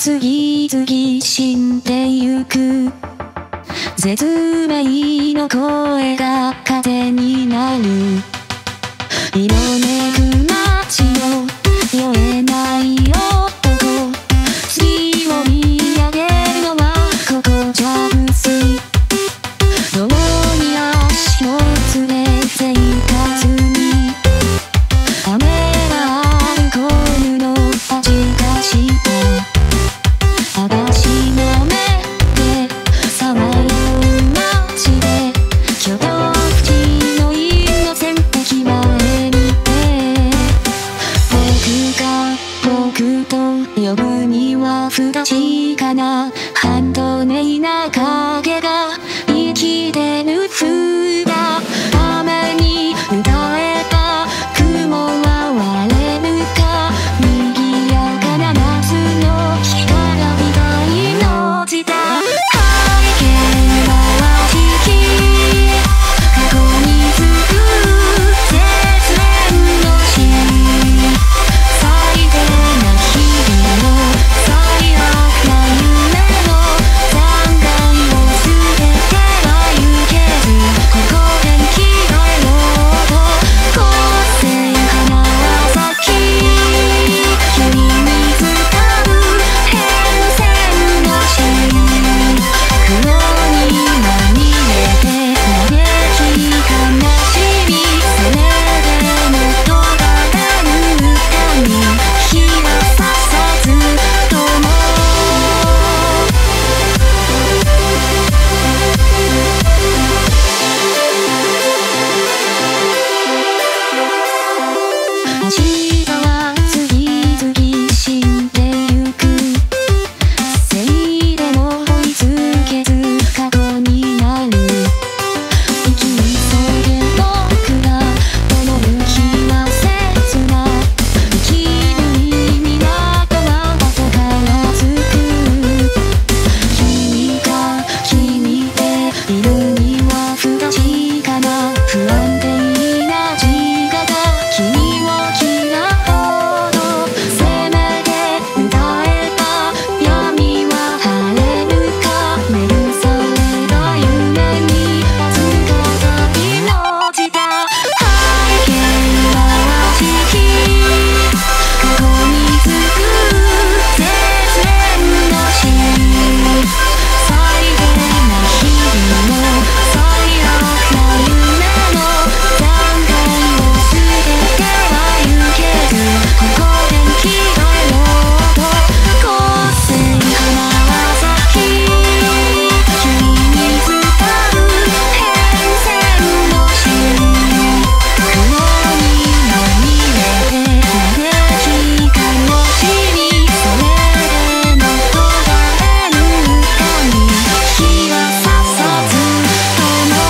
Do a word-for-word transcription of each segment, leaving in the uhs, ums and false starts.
次々死んでゆく。絶命の声が糧になる。色めく街の酔えない男。月を見上げるのはここじゃ無粋。どうに足を連れ生活に雨がある恋の味がした。私の目でさまよう街で挙動不審のイノセント気前にて僕が僕と呼ぶには不確かな半透明な影が生きてる風だ。雨に打たれた雲は割れるか。賑やかな夏の干からびた命だ。背景は時期過去に続く絶縁の死。最低な日々の最悪な夢の残骸を捨てては行けず、ここで生き返ろうと個性花は咲き急に水かぶ変遷のし黒にまみれて嘆き悲しみ、それでも尖らぬ歌に火はささずとも明日は次々死んでゆく。せいでも追いつけず過去になる。生き急げ僕ら灯る日は切な。生きる意味などは後からつく。君が君でいるには不確かな不安定な自我が君を嫌うほどせめて歌えば闇は晴れるか。目ぐされた夢に預かった命だ。背景は時期過去に続く絶縁の死。最低な日々の最悪な夢の残骸を捨てては行けず、ここで生き返ろうと個性花は咲き急に伝う変遷のし黒にまみれて嘆き悲しみ、それでも尖れぬ歌に火はささずとも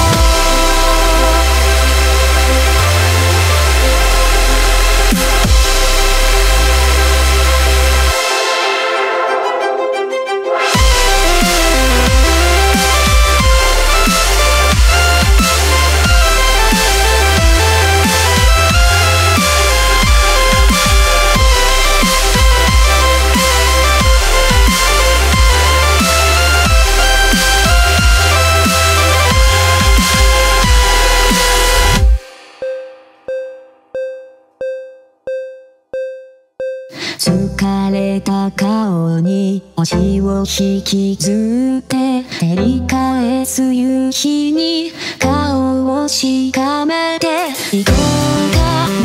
疲れた顔に足を引きずって照り返す夕日に顔をしかめて行こうか